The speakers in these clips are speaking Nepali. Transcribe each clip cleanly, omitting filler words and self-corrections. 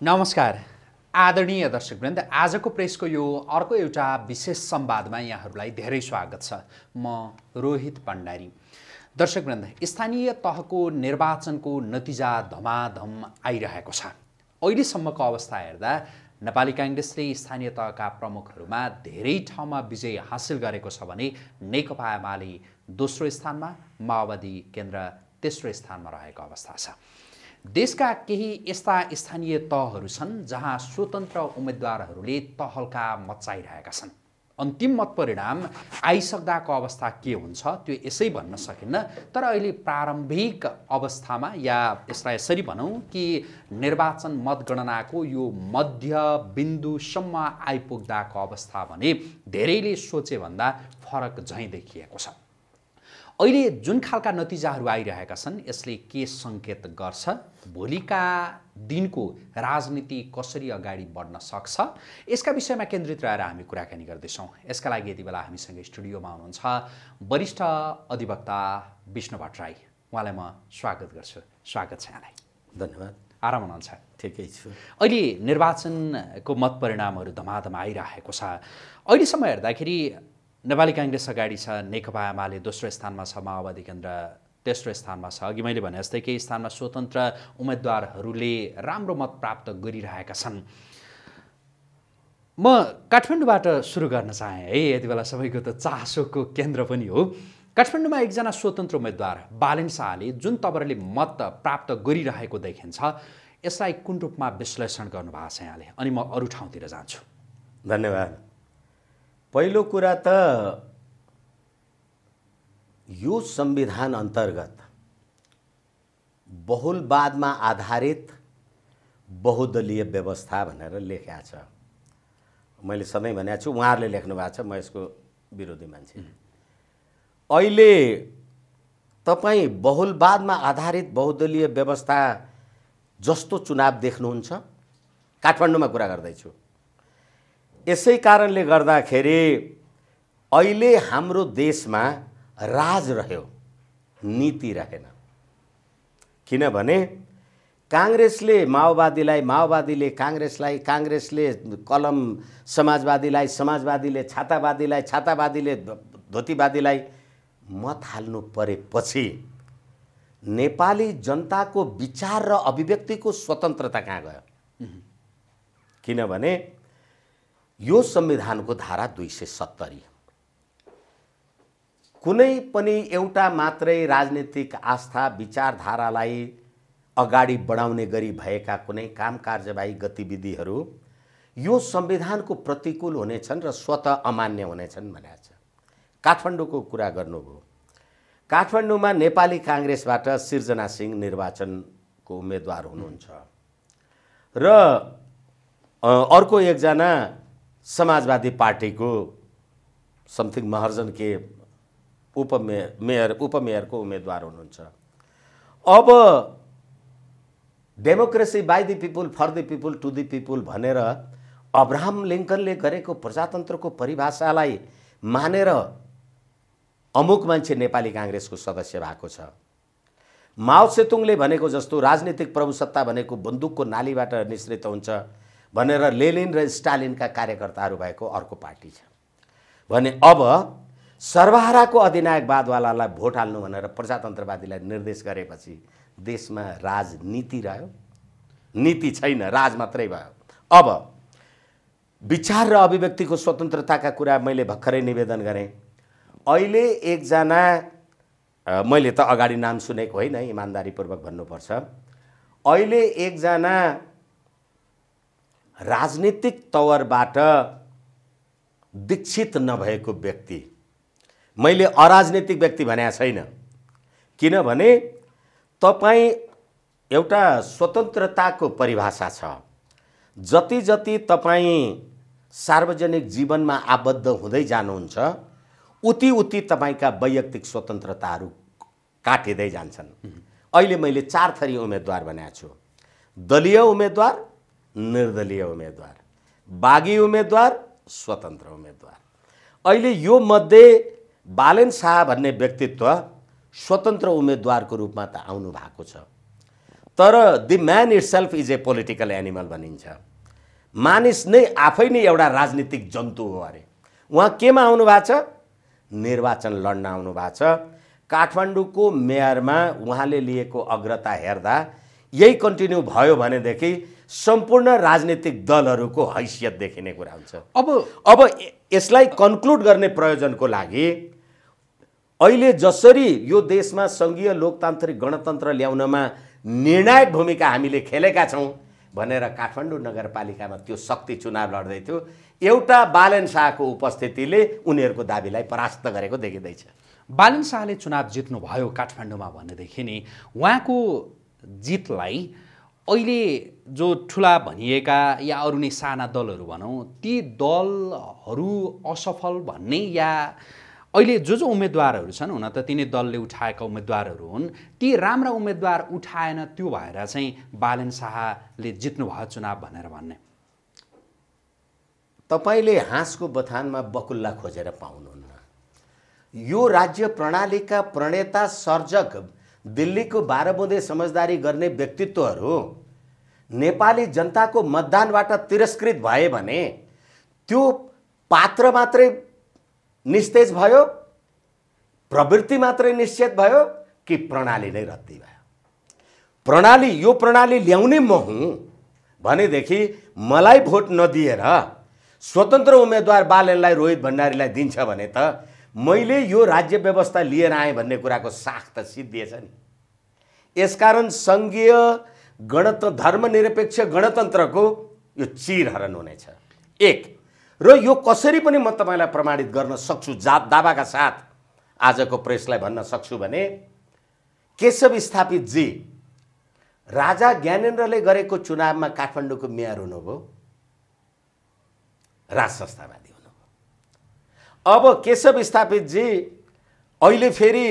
नमस्कार आदरणीय दर्शकवृन्द, आजको प्रेसको यो अर्को एउटा विशेष संवादमा यहाँहरूलाई धेरै स्वागत छ। म रोहित भण्डारी। दर्शकवृन्द, स्थानीय तहको निर्वाचनको नतिजा धमाधम आइरहेको छ। अहिलेसम्मको अवस्था हेर्दा नेपाली कांग्रेसले स्थानीय तहका प्रमुखहरूमा धेरै ठाउँमा विजय हासिल गरेको छ भने नेकपा एमाले दोस्रो स्थानमा, माओवादी केन्द्र तेस्रो स्थानमा रहेको अवस्था छ। देशका केही यस्ता स्थानीय तहहरू छन् जहाँ स्वतन्त्र उम्मेदवारहरूले तहल्का मचाइरहेका छन्। अन्तिम मत परिणाम आइसक्दाको अवस्था के हुन्छ त्यो यसै भन्न सकिन्न, तर अहिले प्रारम्भिक अवस्थामा या यसलाई यसरी भनौँ कि निर्वाचन मतगणनाको यो मध्य बिन्दुसम्म आइपुग्दाको अवस्था भने धेरैले सोचेभन्दा फरक झैँ देखिएको छ। अहिले जुन खालका नतिजाहरू आइरहेका छन् यसले के सङ्केत गर्छ, भोलिका दिनको राजनीति कसरी अगाडि बढ्न सक्छ, यसका विषयमा केन्द्रित रहेर हामी कुराकानी गर्दैछौँ। यसका लागि यति बेला हामीसँग स्टुडियोमा हुनुहुन्छ वरिष्ठ अधिवक्ता विष्णु भट्टराई। उहाँलाई म स्वागत गर्छु। स्वागत छ यहाँलाई। धन्यवाद। आराम हुनुहुन्छ? ठिकै छु। अहिले निर्वाचनको मत परिणामहरू धमाधम आइरहेको छ। अहिलेसम्म हेर्दाखेरि नेपाली कांग्रेस अगाडि छ, नेकपा एमाले दोस्रो स्थानमा छ, माओवादी केन्द्र तेस्रो स्थानमा छ। अघि मैले भने जस्तै केही स्थानमा स्वतन्त्र उम्मेदवारहरूले राम्रो मत प्राप्त गरिरहेका छन्। म काठमाडौँबाट सुरु गर्न चाहेँ है, यति बेला सबैको त चासोको केन्द्र पनि हो। काठमाडौँमा एकजना स्वतन्त्र उम्मेदवार बालेन शाहले जुन तवरले मत प्राप्त गरिरहेको देखिन्छ, यसलाई कुन रूपमा विश्लेषण गर्नुभएको छ यहाँले? अनि म अरू ठाउँतिर जान्छु। धन्यवाद। पहिलो कुरा त यो संविधान अन्तर्गत बहुलवादमा आधारित बहुदलीय व्यवस्था भनेर लेखेको छ। मैले सधैँ भनेको छु, उहाँहरूले लेख्नु भएको छ, म यसको विरोधी मान्छे। अहिले तपाईँ बहुलवादमा आधारित बहुदलीय व्यवस्था जस्तो चुनाव देख्नुहुन्छ, काठमाडौँमा कुरा गर्दैछु। यसै कारणले गर्दाखेरि अहिले हाम्रो देशमा राज रह्यो, नीति रहेन। किनभने कांग्रेसले माओवादीलाई, माओवादीले कांग्रेसलाई, कांग्रेसले कलम समाजवादीलाई, समाजवादीले छातावादीलाई, छातावादीले धोतीवादीलाई मत हाल्नु परेपछि नेपाली जनताको विचार र अभिव्यक्तिको स्वतन्त्रता कहाँ गयो? किनभने यो संविधानको धारा 270 कुनै पनि एउटा मात्रै राजनीतिक आस्था विचारधारालाई अगाडि बढाउने गरी भएका कुनै काम कार्यवाही गतिविधिहरू यो संविधानको प्रतिकूल हुनेछन् र स्वतः अमान्य हुनेछन् भनेको छ। काठमाडौँको कुरा गर्नुभयो। काठमाडौँमा नेपाली कांग्रेसबाट सिर्जना सिंह निर्वाचनको उम्मेदवार हुनुहुन्छ र अर्को एकजना समाजवादी पार्टीको समथिङ महर्जन के उपमेयरको उम्मेदवार हुनुहुन्छ। अब democracy by the people, for the people, to the people भनेर अब्राहम लिङ्कनले गरेको प्रजातन्त्रको परिभाषालाई मानेर अमुक मान्छे नेपाली कांग्रेसको सदस्य भएको छ। माओ सेतुङले भनेको जस्तो राजनीतिक प्रभुसत्ता भनेको बन्दुकको नालीबाट निश्रित हुन्छ भनेर लेनिन र स्टालिनका कार्यकर्ताहरू भएको अर्को पार्टी छ भने अब सर्वहाराको अधिनायकवादवालालाई भोट हाल्नु भनेर प्रजातन्त्रवादीलाई निर्देश गरेपछि देशमा राजनीति रह्यो, नीति छैन, राज मात्रै भयो। अब विचार र अभिव्यक्तिको स्वतन्त्रताका कुरा मैले भर्खरै निवेदन गरेँ। अहिले एकजना, मैले त अगाडि नाम सुनेको होइन, इमानदारीपूर्वक भन्नुपर्छ, अहिले एकजना राजनीतिक तवरबाट दीक्षित नभएको व्यक्ति, मैले अराजनीतिक व्यक्ति भनेको छैन, किनभने तपाईँ एउटा स्वतन्त्रताको परिभाषा छ। जति जति तपाईँ सार्वजनिक जीवनमा आबद्ध हुँदै जानुहुन्छ उति उति तपाईँका वैयक्तिक स्वतन्त्रताहरू काटिँदै जान्छन्। अहिले मैले 4 थरी उम्मेदवार भनेको छु। दलीय उम्मेदवार, निर्दलीय उम्मेदवार, बागी उम्मेदवार, स्वतन्त्र उम्मेदवार। अहिले यो मध्ये बालेन शाह भन्ने व्यक्तित्व स्वतन्त्र उम्मेदवारको रूपमा त आउनु भएको छ, तर the man itself is a political animal भनिन्छ। मानिस नै आफै नै एउटा राजनीतिक जन्तु हो अरे। उहाँ केमा आउनु भएको छ? निर्वाचन लड्न आउनु भएको छ। काठमाडौँको मेयरमा उहाँले लिएको अग्रता हेर्दा यही कन्टिन्यू भयो भनेदेखि सम्पूर्ण राजनीतिक दलहरूको हैसियत देखिने कुरा हुन्छ। अब यसलाई कन्क्लुड गर्ने प्रयोजनको लागि अहिले जसरी यो देशमा सङ्घीय लोकतान्त्रिक गणतन्त्र ल्याउनमा निर्णायक भूमिका हामीले खेलेका छौँ भनेर काठमाडौँ नगरपालिकामा त्यो शक्ति चुनाव लड्दै थियो, एउटा बालेन शाहको उपस्थितिले उनीहरूको दाबीलाई परास्त गरेको देखिँदैछ। बालेन शाहले चुनाव जित्नुभयो काठमाडौँमा भनेदेखि नि उहाँको जितलाई अहिले जो ठुला भनिएका या अरू नै साना दलहरू भनौँ, ती दलहरू असफल भन्ने या अहिले जो उम्मेदवारहरू छन्, हुन त तिनै दलले उठाएका उम्मेदवारहरू हुन्, ती राम्रा उम्मेदवार उठाएन त्यो भएर चाहिँ बालेन शाहले जित्नुभयो चुनाव भनेर भन्ने? तपाईँले हाँसको बथानमा बकुल्ला खोजेर पाउनुहुन्न। यो राज्य प्रणालीका प्रणेता सर्जक दिल्लीको 12 बुँदे समझदारी गर्ने व्यक्तित्वहरू नेपाली जनताको मतदानबाट तिरस्कृत भए भने त्यो पात्र मात्रै निस्तेज भयो, प्रवृत्ति मात्रै निश्चित भयो कि प्रणाली नै रद्दी भयो? प्रणाली यो प्रणाली ल्याउने म हुँ भनेदेखि मलाई भोट नदिएर स्वतन्त्र उम्मेदवार बालेनलाई रोहित भण्डारीलाई दिन्छ भने त मैले यो राज्य व्यवस्था लिएर आएँ भन्ने कुराको साख त सिद्धिएछ नि। यसकारण सङ्घीय धर्मनिरपेक्ष गणतन्त्रको यो चिरहरण हुनेछ। एक र यो कसरी पनि म तपाईँलाई प्रमाणित गर्न सक्छु, दावाका साथ आजको प्रेसलाई भन्न सक्छु भने केशव स्थापितजी राजा ज्ञानेन्द्रले गरेको चुनावमा काठमाडौँको मेयर हुनुभयो, राज संस्थावादी हुनुभयो। अब केशव स्थापितजी अहिले फेरि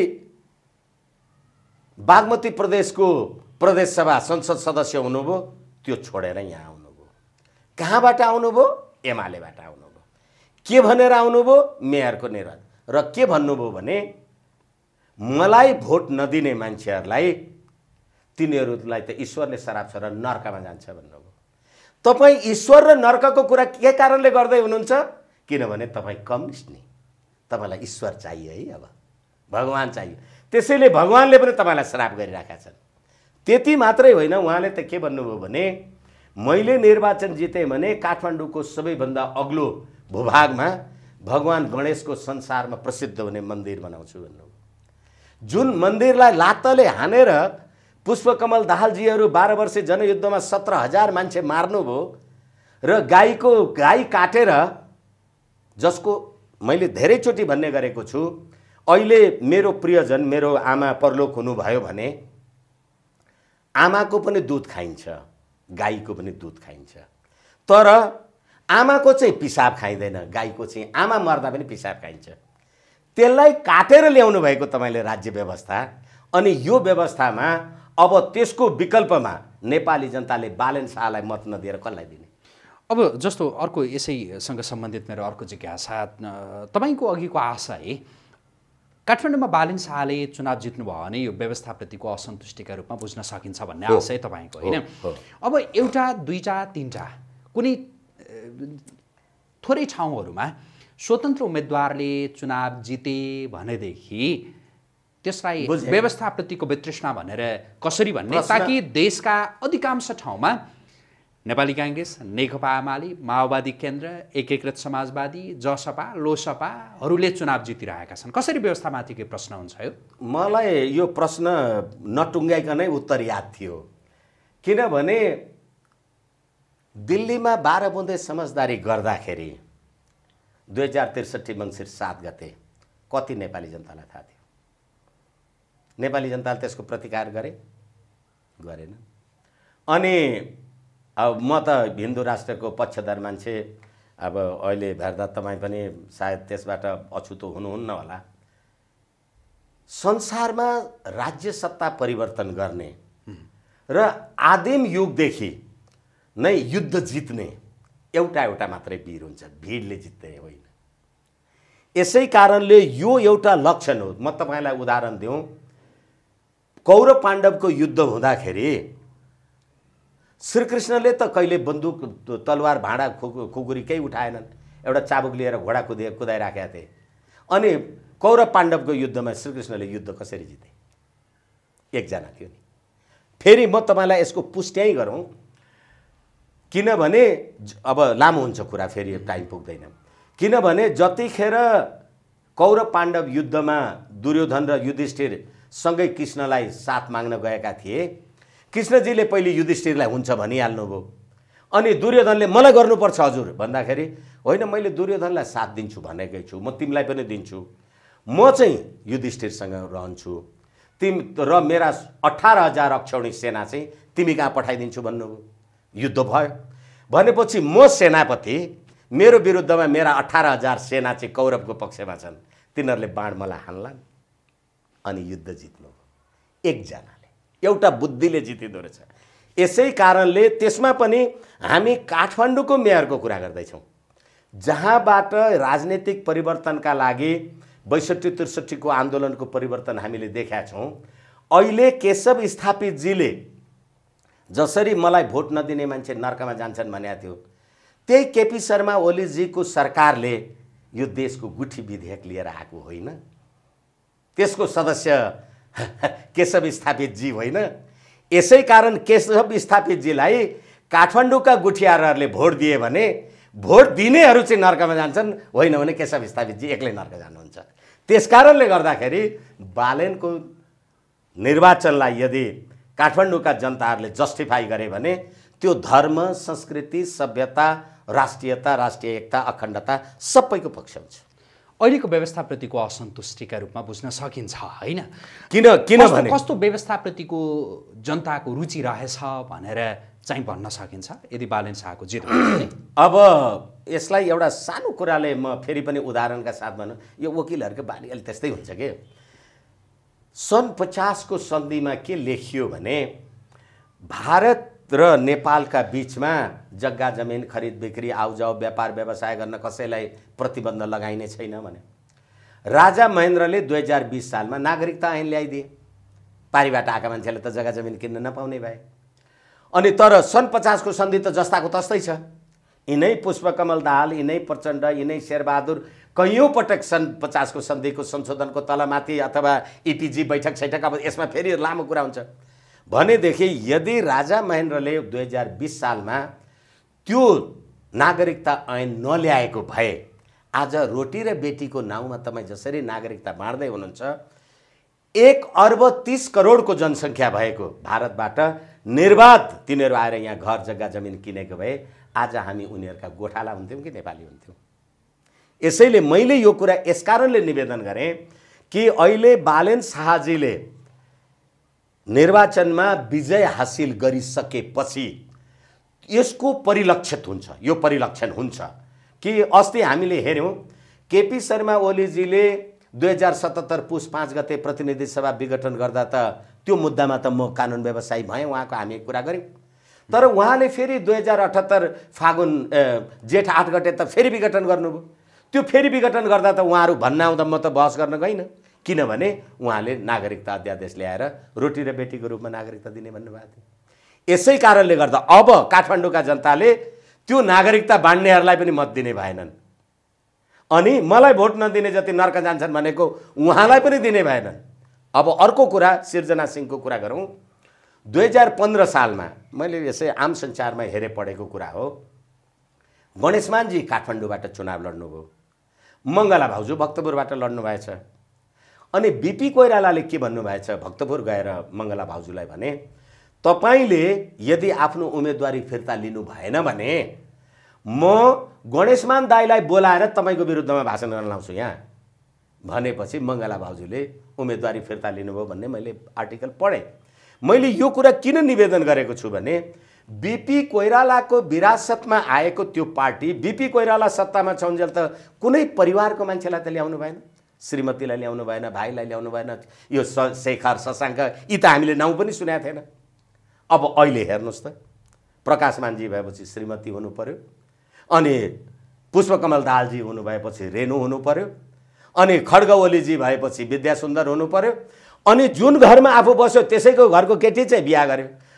बागमती प्रदेशको प्रदेश सभा संसद सदस्य हुनुभयो, त्यो छोडेर यहाँ आउनुभयो। कहाँबाट आउनुभयो? एमालेबाट आउनुभयो। के भनेर आउनुभयो? मेयरको निर्वाचन। र के भन्नुभयो भने मलाई भोट नदिने मान्छेहरूलाई तिनीहरूलाई त ईश्वरले श्राप छ र नर्कमा जान्छ भन्नुभयो। तपाईँ ईश्वर र नर्कको कुरा के कारणले गर्दै हुनुहुन्छ? किनभने तपाईँ कम्युनिस्ट नि, तपाईँलाई ईश्वर चाहियो है, अब भगवान चाहियो। त्यसैले भगवानले पनि तपाईँलाई श्राप गरिराखेका छन्। त्यति मात्रै होइन, उहाँले त के भन्नुभयो भने मैले निर्वाचन जितेँ भने काठमाडौँको सबैभन्दा अग्लो भूभागमा भगवान गणेशको संसारमा प्रसिद्ध हुने मन्दिर बनाउँछु भन्नुभयो। जुन मन्दिरलाई लात्तले हानेर पुष्पकमल दाहालजीहरू 12 वर्षे जनयुद्धमा 17,000 मान्छे मार्नुभयो र गाई काटेर, जसको मैले धेरैचोटि भन्ने गरेको छु, अहिले मेरो प्रियजन मेरो आमा परलोक हुनुभयो भने आमाको पनि दुध खाइन्छ, गाईको पनि दुध खाइन्छ, तर आमाको चाहिँ पिसाब खाइँदैन, गाईको चाहिँ आमा मर्दा पनि पिसाब खाइन्छ। त्यसलाई काटेर ल्याउनु भएको तपाईँले राज्य व्यवस्था, अनि यो व्यवस्थामा अब त्यसको विकल्पमा नेपाली जनताले बालेन शाहलाई मत नदिएर कसलाई दिने? अब जस्तो अर्को यसैसँग सम्बन्धित मेरो अर्को जिज्ञासा, तपाईँको अघिको आशा है काठमाडौँमा बालेन शाहले चुनाव जित्नुभयो भने यो व्यवस्थाप्रतिको असन्तुष्टिका रूपमा बुझ्न सकिन्छ भन्ने आशा तपाईँको होइन? अब एउटा दुईटा तीनटा कुनै थोरै ठाउँहरूमा स्वतन्त्र उम्मेदवारले चुनाव जिते भनेदेखि त्यसलाई व्यवस्थाप्रतिको वितृष्णा भनेर कसरी भन्ने, ताकि देशका अधिकांश ठाउँमा नेपाली काङ्ग्रेस, नेकपा एमाले, माओवादी केन्द्र, एकीकृत समाजवादी, जसपा, लोसपाहरूले चुनाव जितिरहेका छन्, कसरी व्यवस्थामाथि के प्रश्न हुन्छ? यो मलाई यो प्रश्न नटुङ्गाइकनै उत्तर याद थियो। किनभने दिल्लीमा 12 बुँदे समझदारी गर्दाखेरि 2063 मङ्सिर 7 गते कति नेपाली जनतालाई थाहा थियो? नेपाली जनताले त्यसको प्रतिकार गरेन। अनि अब म त हिन्दू राष्ट्रको पक्षधर मान्छे, अब अहिले हेर्दा तपाईँ पनि सायद त्यसबाट अछुतो हुनुहुन्न होला। संसारमा राज्य सत्ता परिवर्तन गर्ने र आदिम युगदेखि नै युद्ध जित्ने एउटा मात्रै वीर हुन्छ, भिडले जित्ने होइन। यसै कारणले यो एउटा लक्षण हो। म तपाईँलाई उदाहरण दिउँ, कौरव पाण्डवको युद्ध हुँदाखेरि श्रीकृष्णले त कहिले बन्दुक तलवार भाँडा खुकुरी केही उठाएनन्, एउटा चाबुक लिएर घोडा कुदाइराखेका थिए। अनि कौरव पाण्डवको युद्धमा श्रीकृष्णले युद्ध कसरी जिते? एकजना थियो नि। फेरि म तपाईँलाई यसको पुष्टि गरौँ, किनभने अब लामो हुन्छ कुरा, फेरि टाइम पुग्दैन। किनभने जतिखेर कौरव पाण्डव युद्धमा दुर्योधन र युधिष्ठिर सँगै कृष्णलाई साथ माग्न गएका थिए, कृष्णजीले पहिले युधिष्ठिरलाई हुन्छ भनिहाल्नुभयो। अनि दुर्योधनले मलाई गर्नुपर्छ हजुर भन्दाखेरि, होइन मैले दुर्योधनलाई साथ दिन्छु भनेकै छु, म तिमीलाई पनि दिन्छु, म चाहिँ युधिष्ठिरसँग रहन्छु, तिमी र मेरा 18,000 अक्षौणी सेना चाहिँ तिमी कहाँ पठाइदिन्छु भन्नुभयो। युद्ध भयो। भनेपछि म सेनापति, मेरो विरुद्धमा मेरा 18,000 सेना चाहिँ कौरवको पक्षमा छन्, तिनीहरूले बाण मलाई हान्लान्, अनि युद्ध जित्नु एकजनाले, एउटा बुद्धिले जितिँदो रहेछ। यसै कारणले त्यसमा पनि हामी काठमाडौँको मेयरको कुरा गर्दैछौँ, जहाँबाट राजनीतिक परिवर्तनका लागि 62-63 को आन्दोलनको परिवर्तन हामीले देखेका छौँ। अहिले केशव स्थापितजीले जसरी मलाई भोट नदिने मान्छे नर्कमा जान्छन् भनेको थियो, त्यही केपी शर्मा ओलीजीको सरकारले यो देशको गुठी विधेयक लिएर आएको होइन, त्यसको सदस्य केशव स्थापितजी होइन। यसै कारण केशव स्थापितजीलाई काठमाडौँका गुठियारहरूले भोट दिए भने भोट दिनेहरू चाहिँ नर्कमा जान्छन्, होइन भने केशव स्थापितजी एक्लै नर्क जानुहुन्छ। त्यसकारणले गर्दाखेरि बालेनको निर्वाचनलाई यदि काठमाडौँका जनताहरूले जस्टिफाई गरे भने त्यो धर्म, संस्कृति, सभ्यता, राष्ट्रियता, राष्ट्रिय एकता, अखण्डता सबैको पक्ष हुन्छ। अहिलेको व्यवस्थाप्रतिको असन्तुष्टिका रूपमा बुझ्न सकिन्छ होइन? किनभने कस्तो व्यवस्थाप्रतिको जनताको रुचि रहेछ भनेर चाहिँ भन्न सकिन्छ यदि बालेन शाहको जित भयो? अब यसलाई एउटा सानो कुराले म फेरि पनि उदाहरणका साथ भनौँ, यो वकिलहरूको बानी अलि त्यस्तै हुन्छ कि सन् 50 को सन्धिमा के लेखियो भने भारत र नेपालका बीचमा जग्गा जमिन खरिद बिक्री, आउजाउ, व्यापार व्यवसाय गर्न कसैलाई प्रतिबन्ध लगाइने छैन भने। राजा महेन्द्रले 2020 सालमा नागरिकता ऐन ल्याइदिए, पारिबाट आएका मान्छेले त जग्गा जमिन किन्न नपाउने भए। अनि तर सन् 50 को सन्धि त जस्ताको तस्तै छ। यिनै पुष्पकमल दाहाल, यिनै प्रचण्ड, यिनै शेरबहादुर कैयौँ पटक सन् 50 को सन्धिको संशोधनको तलमाथि अथवा इपिजी बैठक छैठक, अब यसमा फेरि लामो कुरा हुन्छ भनेदेखि यदि राजा महेन्द्रले 2020 सालमा त्यो नागरिकता ऐन नल्याएको भए आज रोटी र बेटीको नाउँमा तपाईँ जसरी नागरिकता बाँड्दै हुनुहुन्छ, 1 अर्ब 30 करोडको जनसङ्ख्या भएको भारतबाट निर्वाध तिनीहरू आएर यहाँ घर जग्गा जमिन किनेको भए आज हामी उनीहरूका गोठाला हुन्थ्यौँ कि नेपाली हुन्थ्यौँ। यसैले मैले यो कुरा यसकारणले निवेदन गरेँ कि अहिले बालेन शाहजीले निर्वाचनमा विजय हासिल गरिसकेपछि यसको परिलक्षित हुन्छ, यो परिलक्षण हुन्छ कि अस्ति हामीले हेऱ्यौँ केपी शर्मा ओलीजीले 2077 पुस 5 गते प्रतिनिधि सभा विघटन गर्दा त त्यो मुद्दामा त म कानुन व्यवसायी भएँ, उहाँको हामी कुरा गऱ्यौँ। तर उहाँले फेरि 2078 फागुन जेठ 8 गते त फेरि विघटन गर्नुभयो। त्यो फेरि विघटन गर्दा त उहाँहरू भन्न आउँदा म त बहस गर्न गइनँ, किनभने उहाँले नागरिकता अध्यादेश ल्याएर रोटी र बेटीको रूपमा नागरिकता दिने भन्नुभएको थियो। यसै कारणले गर्दा अब काठमाडौँका जनताले त्यो नागरिकता बाँड्नेहरूलाई पनि मत दिने भएनन्, अनि मलाई भोट नदिने जति नर्क जान्छन् भनेको उहाँलाई पनि दिने भएनन्। अब अर्को कुरा सिर्जना सिंहको कुरा गरौँ। 2015 सालमा मैले यसै आम सञ्चारमा हेरे पढेको कुरा हो, गणेशमानजी काठमाडौँबाट चुनाव लड्नुभयो, मङ्गला भाउजू भक्तपुरबाट लड्नुभएछ। अनि बिपी कोइरालाले के भन्नुभएछ भक्तपुर गएर मङ्गला भाउजूलाई भने, तपाईँले यदि आफ्नो उम्मेदवारी फिर्ता लिनु भएन भने म गणेशमान दाईलाई बोलाएर तपाईँको विरुद्धमा भाषण गर्न लाउँछु यहाँ भनेपछि मङ्गला भाउजूले उम्मेदवारी फिर्ता लिनुभयो भन्ने मैले आर्टिकल पढेँ। मैले यो कुरा किन निवेदन गरेको छु भने बिपी कोइरालाको विरासतमा आएको त्यो पार्टी, बिपी कोइराला सत्तामा छौन्जेल त कुनै परिवारको मान्छेलाई त ल्याउनु भएन, श्रीमतीलाई ल्याउनु भएन, भाइलाई ल्याउनु भएन, यो शेखर शशाङ्क यी त हामीले नाउँ पनि सुनेको थिएन। अब अहिले हेर्नुहोस् त, प्रकाशमानजी भएपछि श्रीमती हुनु पर्यो, अनि पुष्पकमल दाहालजी हुनु भएपछि रेणु हुनु पर्यो, अनि खड्ग ओलीजी भएपछि विद्यासुन्दर हुनु पर्यो, अनि जुन घरमा आफू बस्यो त्यसैको घरको केटी चाहिँ बिहा गर्यो।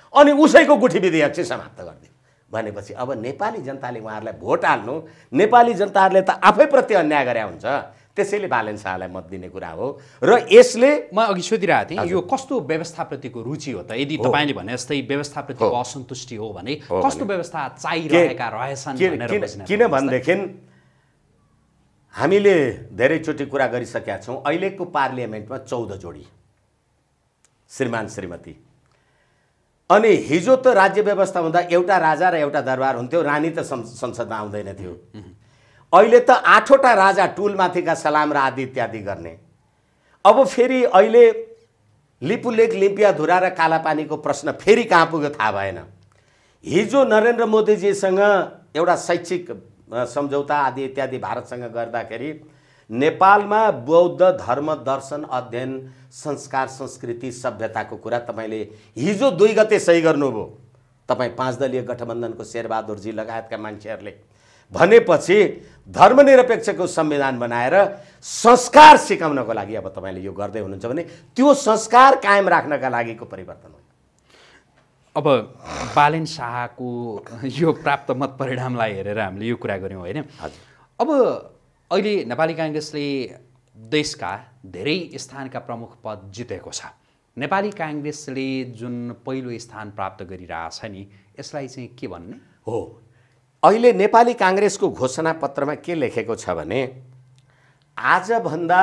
अनि उसैको गुठी विधेयक चाहिँ समाप्त गरिदियो भनेपछि अब नेपाली जनताले उहाँहरूलाई भोट हाल्नु, नेपाली जनताहरूले त आफैप्रति अन्याय गरे हुन्छ, त्यसैले बालेन शाहलाई मत दिने कुरा हो। र यसले म अघि सोधिरहेको थिएँ यो कस्तो व्यवस्थाप्रतिको रुचि हो त? यदि तपाईँले भने जस्तै व्यवस्थाप्रतिको असन्तुष्टि हो भने कस्तो व्यवस्था चाहिरहेका रहेछन् भनेर किनभनेदेखि हामीले धेरैचोटि कुरा गरिसकेका छौँ। अहिलेको पार्लियामेन्टमा 14 जोडी श्रीमान श्रीमती, अनि हिजो त राज्य व्यवस्था हुँदा एउटा राजा र एउटा दरबार हुन्थ्यो, रानी त संसदमा आउँदैन थियो। अहिले त 8वटा राजा टुलमाथिका सलाम र आदि इत्यादि गर्ने। अब फेरि अहिले लिपुलेक लिम्पियाधुरा र कालापानीको प्रश्न फेरि कहाँ पुग्यो थाहा भएन। हिजो नरेन्द्र मोदीजीसँग एउटा शैक्षिक सम्झौता आदि इत्यादि भारतसँग गर्दाखेरि नेपालमा बौद्ध धर्म दर्शन अध्ययन संस्कार संस्कृति सभ्यताको कुरा तपाईँले हिजो 2 गते सही गर्नुभयो। तपाईँ 5 दलीय गठबन्धनको शेरबहादुरजी लगायतका मान्छेहरूले भनेपछि धर्मनिरपेक्षको संविधान बनाएर संस्कार सिकाउनको लागि अब तपाईँले यो गर्दै हुनुहुन्छ भने त्यो संस्कार कायम राख्नका लागिको परिवर्तन हो। अब बालेन शाहको यो प्राप्त मत परिणामलाई हेरेर हामीले यो कुरा गऱ्यौँ होइन। अब अहिले नेपाली काङ्ग्रेसले देशका धेरै स्थानका प्रमुख पद जितेको छ। नेपाली काङ्ग्रेसले जुन पहिलो स्थान प्राप्त गरिरहेछ नि, यसलाई चाहिँ के भन्ने हो? अहिले नेपाली काङ्ग्रेसको घोषणापत्रमा के लेखेको छ भने आजभन्दा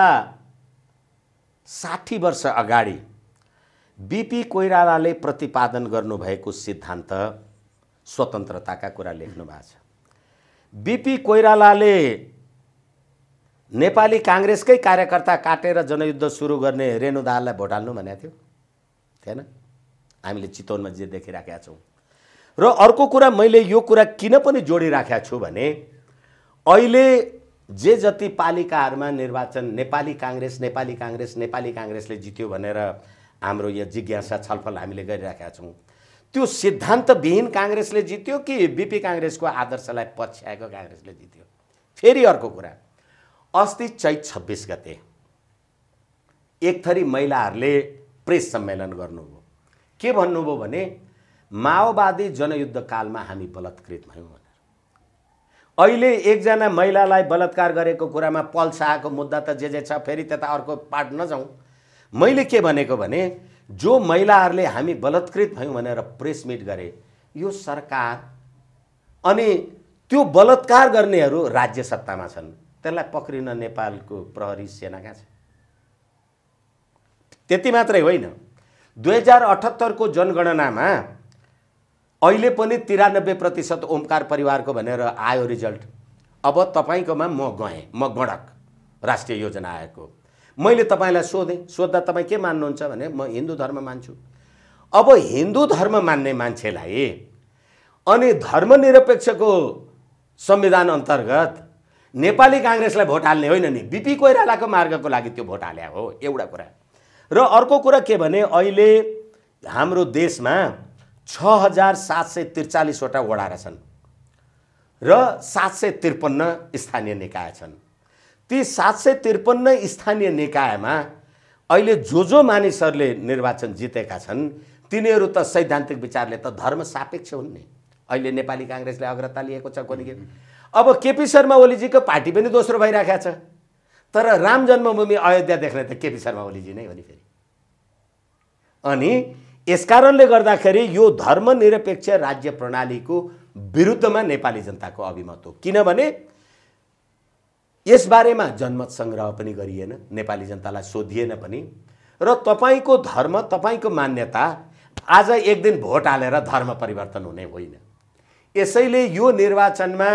60 वर्ष अगाडि बीपी कोइरालाले प्रतिपादन गर्नुभएको सिद्धान्त स्वतन्त्रताका कुरा लेख्नु भएको छ। बीपी कोइरालाले नेपाली काङ्ग्रेसकै कार्यकर्ता काटेर जनयुद्ध सुरु गर्ने रेणु दाहाललाई भोट हाल्नु भनेको थियो, थिएन? हामीले चितवनमा जे देखिराखेका छौँ। र अर्को कुरा मैले यो कुरा किन पनि जोडिराखेका छु भने अहिले जे जति पालिकाहरूमा निर्वाचन नेपाली काङ्ग्रेसले जित्यो भनेर हाम्रो यो जिज्ञासा छलफल हामीले गरिराखेका छौँ। त्यो सिद्धान्तविहीन काङ्ग्रेसले जित्यो कि बीपी काङ्ग्रेसको आदर्शलाई पछ्याएको काङ्ग्रेसले जित्यो? फेरि अर्को कुरा, अस्ति चैत 26 गते एक थरी महिलाहरूले प्रेस सम्मेलन गर्नुभयो। के भन्नुभयो भने माओवादी जनयुद्ध कालमा हामी बलात्कृत भयौँ भनेर। अहिले एकजना महिलालाई बलात्कार गरेको कुरामा पल शाहको मुद्दा त जे छ, फेरि त्यता अर्को पार्ट नजाउँ। मैले के भनेको भने जो महिलाहरूले हामी बलात्कृत भयौँ भनेर प्रेस मिट गरे यो सरकार, अनि त्यो बलात्कार गर्नेहरू राज्य सत्तामा छन्, त्यसलाई पक्रिन नेपालको प्रहरी सेना कहाँ छ? त्यति मात्रै होइन, 2078 को जनगणनामा अहिले पनि 93% ओमकार परिवारको भनेर आयो रिजल्ट। अब तपाईँकोमा म गएँ, म गणक राष्ट्रिय योजना आएको, मैले तपाईँलाई सोध्दा तपाईँ के मान्नुहुन्छ भने म हिन्दू धर्म मान्छु। अब हिन्दू धर्म मान्ने मान्छेलाई अनि धर्मनिरपेक्षको संविधान अन्तर्गत नेपाली काङ्ग्रेसलाई भोट हाल्ने होइन नि, बीपी कोइरालाको मार्गको लागि त्यो भोट हाले हो, एउटा कुरा। र अर्को कुरा के भने अहिले हाम्रो देशमा 6743 वटा वडा छन् र 753 स्थानीय निकाय छन्। ती 753 स्थानीय निकायमा अहिले जो मानिसहरूले निर्वाचन जितेका छन् तिनीहरू त सैद्धान्तिक विचारले त धर्म सापेक्ष हुन् नि। अहिले नेपाली काङ्ग्रेसले अग्रता लिएको छ कोनी के। अब केपी शर्मा ओलीजीको पार्टी पनि दोस्रो भइराखेको छ, तर राम जन्मभूमि अयोध्या देख्ने त केपी शर्मा ओलीजी नै हो नि फेरि। अनि यसकारणले गर्दाखेरि यो धर्मनिरपेक्ष राज्य प्रणालीको विरुद्धमा नेपाली जनताको अभिमत हो। किनभने यसबारेमा जनमत सङ्ग्रह पनि गरिएन, नेपाली जनतालाई सोधिएन पनि, र तपाईँको धर्म तपाईँको मान्यता आज एक दिन भोट हालेर धर्म परिवर्तन हुने होइन। यसैले यो निर्वाचनमा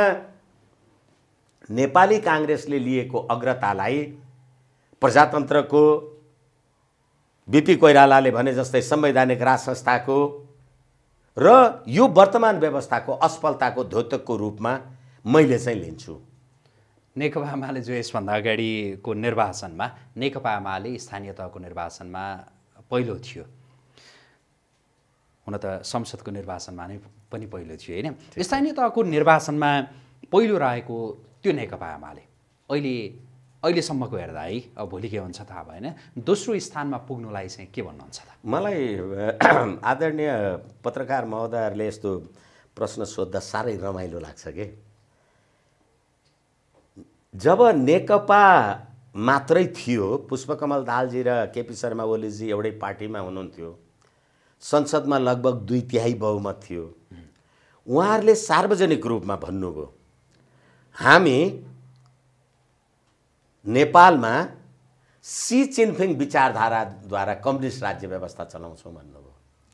नेपाली काङ्ग्रेसले लिएको अग्रतालाई प्रजातन्त्रको बीपी कोइरालाले भने जस्तै संवैधानिक राज संस्थाको र यो वर्तमान व्यवस्थाको असफलताको द्योतकको रूपमा मैले चाहिँ लिन्छु। नेकपा एमाले जो यसभन्दा अगाडिको निर्वाचनमा नेकपा एमाले स्थानीय तहको निर्वाचनमा पहिलो थियो, हुन त संसदको निर्वाचनमा नै पनि पहिलो थियो होइन। स्थानीय तहको निर्वाचनमा पहिलो रहेको त्यो नेकपा एमाले अहिले अहिलेसम्मको हेर्दा है अब भोलि के हुन्छ थाहा भएन, दोस्रो स्थानमा पुग्नुलाई चाहिँ के भन्नुहुन्छ त? मलाई आदरणीय पत्रकार महोदयहरूले यस्तो प्रश्न सोध्दा साह्रै रमाइलो लाग्छ के। जब नेकपा मात्रै थियो, पुष्पकमल दाहालजी र केपी शर्मा ओलीजी एउटै पार्टीमा हुनुहुन्थ्यो, संसदमा लगभग 2/3 बहुमत थियो, उहाँहरूले सार्वजनिक रूपमा भन्नुभयो हामी नेपालमा सी चिनफिङ विचारधाराद्वारा कम्युनिस्ट राज्य व्यवस्था चलाउँछौँ भन्नुभयो।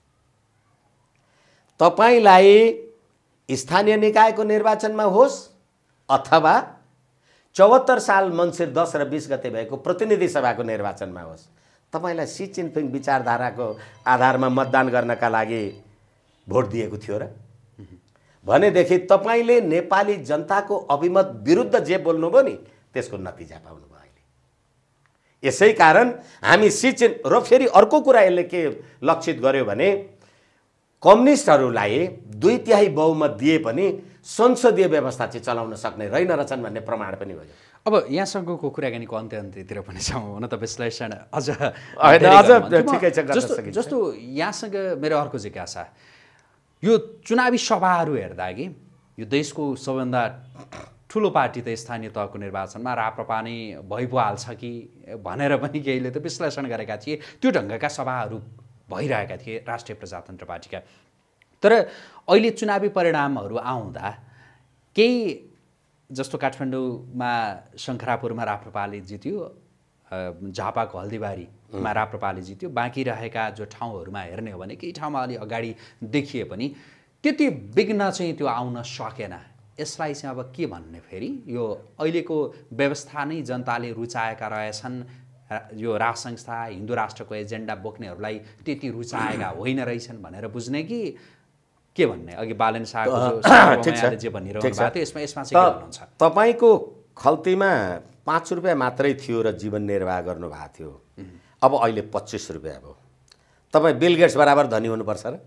तपाईलाई स्थानीय निकायको निर्वाचनमा होस् अथवा 74 साल मङ्सिर 10 र 20 गते भएको प्रतिनिधि सभाको निर्वाचनमा होस्, तपाईलाई सी चिनफिङ विचारधाराको आधारमा मतदान गर्नका लागि भोट दिएको थियो र? भनेदेखि तपाईले नेपाली जनताको अभिमत विरुद्ध जे बोल्नुभयो नि त्यसको नतिजा पाउनुभयो अहिले। यसै कारण हामी र फेरि अर्को कुरा यसले के लक्षित गर्यो भने कम्युनिस्टहरूलाई 2/3 बहुमत दिए पनि संसदीय व्यवस्था चाहिँ चलाउन सक्ने रहेन रहेछन् भन्ने प्रमाण पनि भयो। अब यहाँसँगको कुराकानीको अन्त्यतिर पनि छौँ, हुन त विश्लेषण अझ ठिकै छ। जस्तो यहाँसँग मेरो अर्को जिज्ञासा, यो चुनावी सभाहरू हेर्दा कि यो देशको सबभन्दा ठुलो पार्टी त स्थानीय तहको निर्वाचनमा राप्रपा नै भइ पो हाल्छ कि भनेर पनि केहीले त विश्लेषण गरेका थिए। त्यो ढङ्गका सभाहरू भइरहेका थिए राष्ट्रिय प्रजातन्त्र पार्टीका। तर अहिले चुनावी परिणामहरू आउँदा केही जस्तो काठमाडौँमा शङ्खरापुरमा राप्रपाले जित्यो, झापाको हल्दीबारीमा राप्रपाले जित्यो, बाँकी रहेका जो ठाउँहरूमा हेर्ने हो भने केही ठाउँमा अलि अगाडि देखिए पनि त्यति विघ्न चाहिँ त्यो आउन सकेन। यसलाई चाहिँ अब के भन्ने, फेरि यो अहिलेको व्यवस्था नै जनताले रुचाएका रहेछन्, यो राज संस्था हिन्दू राष्ट्रको एजेन्डा बोक्नेहरूलाई त्यति रुचाएका होइन रहेछन् भनेर बुझ्ने कि के भन्ने? अघि बालन शाहले जे भनिरहनु भएको थियो यसमा चाहिँ के भन्नुहुन्छ? तपाईको खल्तीमा 5 रुपियाँ मात्रै थियो र जीवन निर्वाह गर्नुभएको थियो, अब अहिले 25 रुपियाँ भयो। तपाईँ बिल गेट्स बराबर धनी हुनुपर्छ र?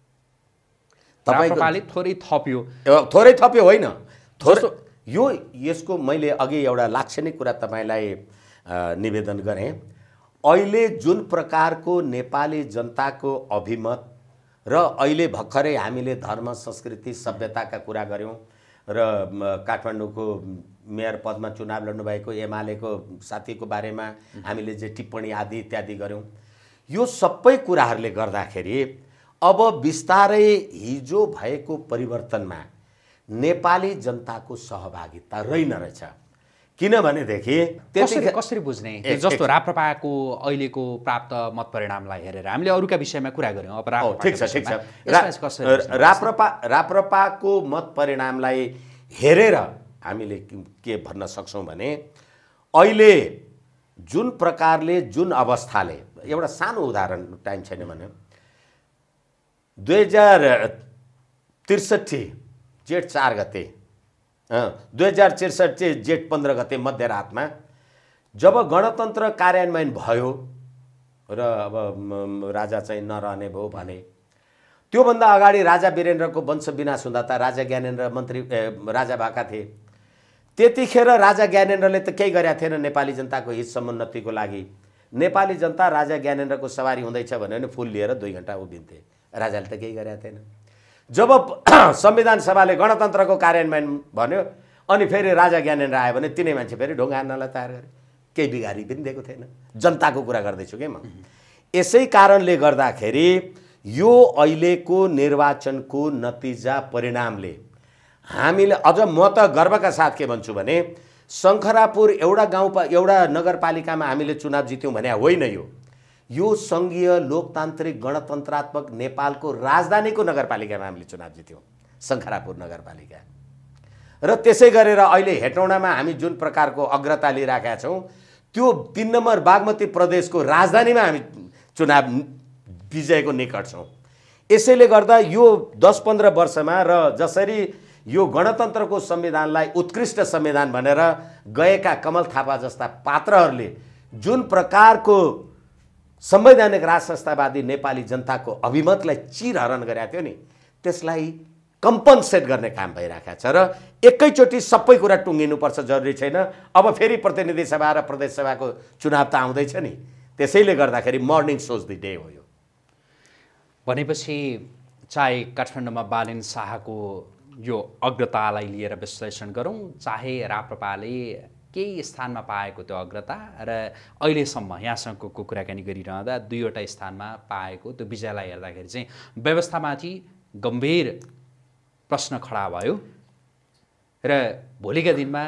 तपाईँले थोरै थप्यो होइन, यो यसको मैले अघि एउटा लाक्षणिक कुरा तपाईँलाई निवेदन गरेँ। अहिले जुन प्रकारको नेपाली जनताको अभिमत र अहिले भर्खरै हामीले धर्म संस्कृति सभ्यताका कुरा गऱ्यौँ र काठमाडौँको मेयर पदमा चुनाव लड्नुभएको एमालेको साथीको बारेमा हामीले जे टिप्पणी आदि इत्यादि गऱ्यौँ, यो सबै कुराहरूले गर्दाखेरि अब बिस्तारै हिजो भएको परिवर्तनमा नेपाली जनताको सहभागिता रहेन रहेछ। किनभनेदेखि कसरी बुझ्ने? जस्तो राप्रपाको अहिलेको प्राप्त मत परिणामलाई हेरेर हामीले अरूका विषयमा कुरा गऱ्यौँ, अब ठिक छ। राप्रपाको मत परिणामलाई हेरेर हामीले के भन्न सक्छौँ भने अहिले जुन प्रकारले जुन अवस्थाले, एउटा सानो उदाहरण, टाइम छैन भने 2063 जेठ 4 गते 2063 जेठ 15 गते मध्यरातमा जब गणतन्त्र कार्यान्वयन भयो र अब राजा चाहिँ नरहने भयो भने, त्योभन्दा अगाडि राजा वीरेन्द्रको वंश विनाश हुँदा त राजा ज्ञानेन्द्र मन्त्री राजा भएका थिए। त्यतिखेर राजा ज्ञानेन्द्रले त केही गरेका थिएन नेपाली जनताको हित समुन्नतिको लागि। नेपाली जनता राजा ज्ञानेन्द्रको सवारी हुँदैछ भने फुल लिएर 2 घण्टा उभिन्थे, राजाले त केही गरेका थिएन। जब संविधान सभाले गणतन्त्रको कार्यान्वयन भन्यो अनि फेरि राजा ज्ञानेन्द्र आयो भने तिनै मान्छे फेरि ढुङ्गा हान्नलाई तयार गरे, केही बिगारी पनि दिएको थिएन। जनताको कुरा गर्दैछु के म। यसै कारणले गर्दाखेरि यो अहिलेको निर्वाचनको नतिजा परिणामले हामीले अझ म त गर्वका साथ के भन्छु भने शङ्खरापुर एउटा नगरपालिकामा हामीले चुनाव जित्यौँ भने होइन, यो सङ्घीय लोकतान्त्रिक गणतन्त्रात्मक नेपालको राजधानीको नगरपालिकामा हामीले चुनाव जित्यौँ, शङ्खरापुर नगरपालिका। र त्यसै गरेर अहिले हेटौँडामा हामी जुन प्रकारको अग्रता लिइराखेका छौँ, त्यो 3 नम्बर बागमती प्रदेशको राजधानीमा हामी चुनाव विजयको निकट छौँ। यसैले गर्दा यो 10-15 वर्षमा र जसरी यो गणतन्त्रको संविधानलाई उत्कृष्ट संविधान भनेर गएका कमल थापा जस्ता पात्रहरूले जुन प्रकारको संवैधानिक राज संस्थावादी नेपाली जनताको अभिमतलाई चिरहरण गरेका थियो नि, त्यसलाई कम्पनसेट गर्ने काम भइरहेको छ र एकैचोटि सबै कुरा टुङ्गिनुपर्छ जरुरी छैन। अब फेरि प्रतिनिधि सभा र प्रदेश सभाको चुनाव त आउँदैछ नि, त्यसैले गर्दाखेरि मर्निङ सोज द डे हो यो। भनेपछि चाहे काठमाडौँमा बालेन शाहको यो अग्रतालाई लिएर विश्लेषण गरौँ, चाहे राप्रपाले केही स्थानमा पाएको त्यो अग्रता र अहिलेसम्म यहाँसँगको कुराकानी गरिरहँदा दुईवटा स्थानमा पाएको त्यो विजयलाई हेर्दाखेरि चाहिँ व्यवस्थामाथि गम्भीर प्रश्न खडा भयो र भोलिका दिनमा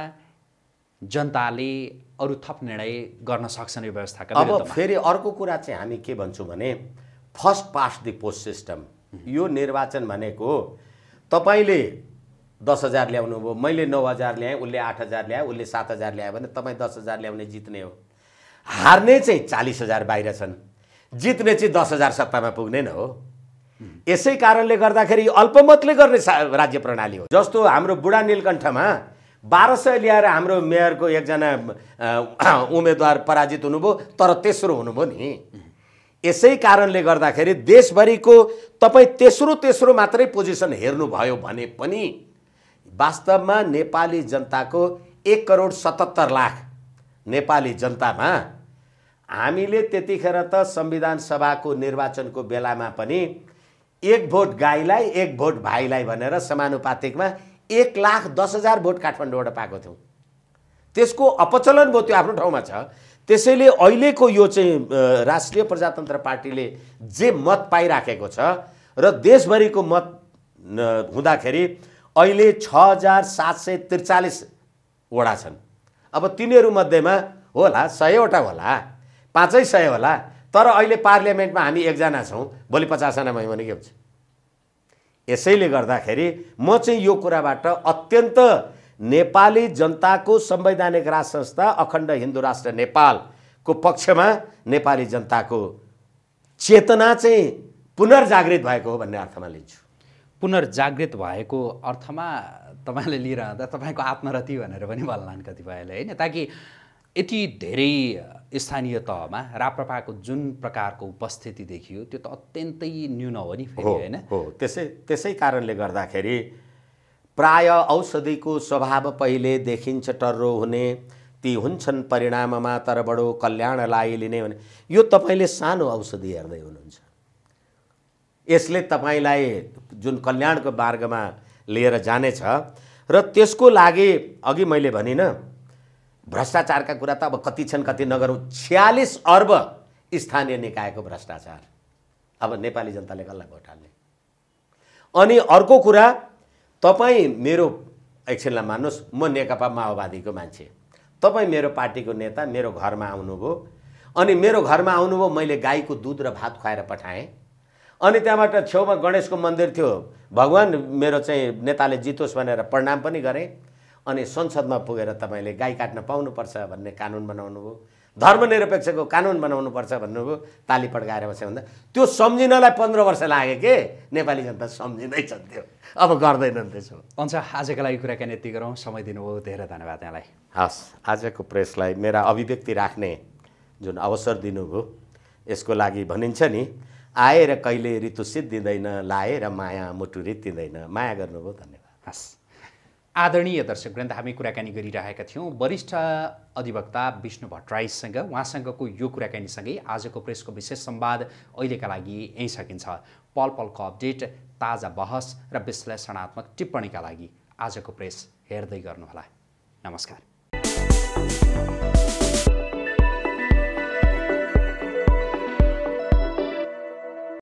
जनताले अरू थप निर्णय गर्न सक्छन् यो व्यवस्थाका विरुद्धमा। अब फेरि अर्को कुरा चाहिँ हामी के भन्छौँ भने first past the post system. यो निर्वाचन भनेको तपाईँले 10,000 ल्याउनु भयो, मैले 9,000 ल्याएँ, उसले 8,000 ल्यायो, उसले 7,000 ल्यायो भने तपाईँ 10,000 ल्याउने जित्ने हो। हार्ने चाहिँ 40,000 बाहिर छन्, जित्ने चाहिँ 10,000 सत्तामा पुग्ने न हो। यसै कारणले गर्दाखेरि अल्पमतले गर्ने राज्य प्रणाली हो। जस्तो हाम्रो बुढा नीलकण्ठमा 1200 ल्याएर हाम्रो मेयरको एकजना उम्मेदवार पराजित हुनुभयो, तर तेस्रो हुनुभयो नि। यसै कारणले गर्दाखेरि देशभरिको तपाईँ तेस्रो मात्रै पोजिसन हेर्नुभयो भने पनि वास्तवमा नेपाली जनताको 1,77,00,000 नेपाली जनतामा हामीले त्यतिखेर त संविधान सभाको निर्वाचनको बेलामा पनि 1 भोट गाईलाई 1 भोट भाइलाई भनेर समानुपातिकमा 1,10,000 भोट काठमाडौँबाट पाएको थियौँ। त्यसको अपचलन भयो, त्यो आफ्नो ठाउँमा छ। त्यसैले अहिलेको यो चाहिँ राष्ट्रिय प्रजातन्त्र पार्टीले जे मत पाइराखेको छ र देशभरिको मत हुँदाखेरि अहिले 6,743 वडा छन्। अब तिनीहरू मध्येमा होला 100 वटा होला, 500 होला, तर अहिले पार्लियामेन्टमा हामी एकजना छौँ, भोलि 50 जना भयो भने के हुन्छ? यसैले गर्दाखेरि म चाहिँ यो कुराबाट अत्यन्त नेपाली जनताको संवैधानिक राज संस्था अखण्ड हिन्दू राष्ट्र नेपालको पक्षमा नेपाली जनताको चेतना चाहिँ पुनर्जागृत भएको हो भन्ने अर्थमा लिन्छु। पुनर्जागृत भएको अर्थमा तपाईँले लिइरहँदा तपाईँको आत्मरति भनेर पनि भन्लान् कतिपयले, होइन? ताकि यति धेरै स्थानीय तहमा राप्रपाको जुन प्रकारको उपस्थिति देखियो त्यो त अत्यन्तै न्यून हो नि फेरि, होइन? हो, त्यसै कारणले गर्दाखेरि प्राय औषधिको स्वभाव पहिले देखिन्छ टर्रो हुने, ती हुन्छन् परिणाममा तर बडो कल्याणलाई लिने भने यो तपाईँले सानो औषधि हेर्दै हुनुहुन्छ। यसले तपाईँलाई जुन कल्याणको मार्गमा लिएर जानेछ र त्यसको लागि अघि मैले भनिनँ भ्रष्टाचारका कुरा त अब कति छन् कति नगरौँ। 46 अर्ब स्थानीय निकायको भ्रष्टाचार। अब नेपाली जनताले कसलाई भोट हाल्ने? अनि अर्को कुरा, तपाईँ मेरो एकछिनलाई मान्नुहोस्, म नेकपा माओवादीको मान्छे, तपाईँ मेरो पार्टीको नेता मेरो घरमा आउनुभयो, अनि मेरो घरमा आउनुभयो, मैले गाईको दुध र भात खुवाएर पठाएँ, अनि त्यहाँबाट छेउमा गणेशको मन्दिर थियो, भगवान मेरो चाहिँ नेताले जितोस् भनेर प्रणाम पनि गरेँ, अनि संसदमा पुगेर तपाईँले गाई काट्न पाउनुपर्छ भन्ने कानुन बनाउनु भयो, धर्मनिरपेक्षको कानुन बनाउनुपर्छ भन्नुभयो, ताली पड्काएर बस्यो भन्दा त्यो सम्झिनलाई 15 वर्ष लाग्यो के? नेपाली जनता सम्झिँदैछन् त्यो, अब गर्दैनन् त्यसो। हुन्छ, आजको लागि कुराकानी यति गरौँ, समय दिनुभयो, धेरै धन्यवाद यहाँलाई। हस्, आजको प्रेसलाई मेरा अभिव्यक्ति राख्ने जुन अवसर दिनुभयो यसको लागि भनिन्छ नि, आएर कहिले ऋतु सिद्धिँदैन, लाएर माया मुटु रित्तिँदैन। माया गर्नुभयो, धन्यवाद। हस्, आदरणीय दर्शकवृन्द, हामी कुराकानी गरिरहेका थियौँ वरिष्ठ अधिवक्ता विष्णु भट्टराईसँग। उहाँसँगको यो कुराकानीसँगै आजको प्रेसको विशेष संवाद अहिलेका लागि यहीँ सकिन्छ। पल पलको अपडेट, ताजा बहस र विश्लेषणात्मक टिप्पणीका लागि आजको प्रेस हेर्दै गर्नुहोला। नमस्कार।